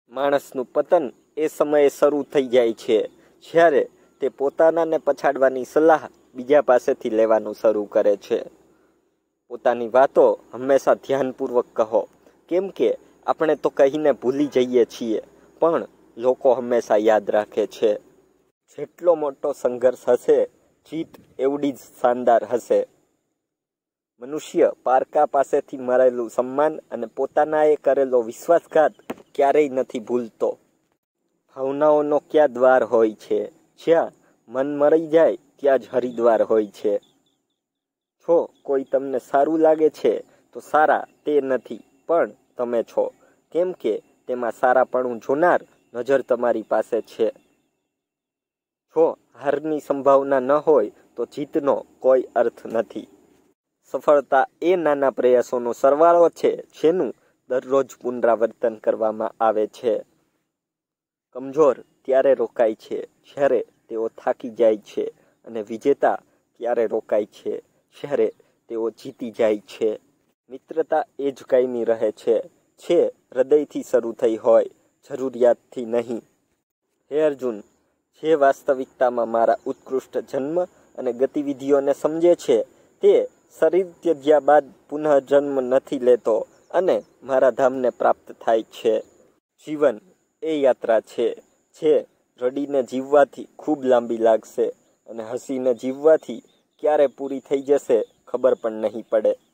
માણસનું પતન એ સમયે શરૂ થઈ જાય છે જ્યારે તે પોતાનાને પછાડવાની સલાહ બીજા પાસેથી લેવાનું શરૂ કરે છે. પોતાની વાતો હંમેશા ધ્યાનપૂર્વક કહો, કેમ કે આપણે તો કહીને ભૂલી જઈએ છીએ, પણ લોકો હંમેશા યાદ રાખે છે. જેટલો મોટો સંઘર્ષ હશે, જીત એવડી જ શાનદાર હશે. મનુષ્ય પારકા પાસેથી મળેલું સન્માન અને પોતાનાએ કરેલો વિશ્વાસઘાત ક્યારેય નથી ભૂલતો. ભાવનાઓનો ક્યાં દ્વાર હોય છે? જ્યાં મન મરી જાય ત્યાં જ હરિદ્વાર હોય છે. જો કોઈ તમને સારું લાગે છે તો સારા તે નથી, પણ તમે છો, કેમ કે તેમાં સારાપણું જોનાર નજર તમારી પાસે છે. જો હારની સંભાવના ન હોય તો જીતનો કોઈ અર્થ નથી. સફળતા એ નાના પ્રયાસોનો સરવાળો છે જેનું દરરોજ પુનરાવર્તન કરવામાં આવે છે. કમજોર ત્યારે રોકાય છે જ્યારે તેઓ થાકી જાય છે, અને વિજેતા ત્યારે રોકાય છે જ્યારે તેઓ જીતી જાય છે. મિત્રતા એ જ કાયમી રહે છે જે હૃદયથી શરૂ થઈ હોય, જરૂરિયાતથી નહીં. હે અર્જુન, જે વાસ્તવિકતામાં મારા ઉત્કૃષ્ટ જન્મ અને ગતિવિધિઓને સમજે છે તે શરીર ત્યજ્યા બાદ પુનઃ જન્મ નથી લેતો અને મારા ધામને પ્રાપ્ત થાય છે. જીવન એ યાત્રા છે જે રડીને જીવવાથી ખૂબ લાંબી લાગશે અને હસીને જીવવાથી ક્યારે પૂરી થઈ જશે ખબર પણ નહીં પડે.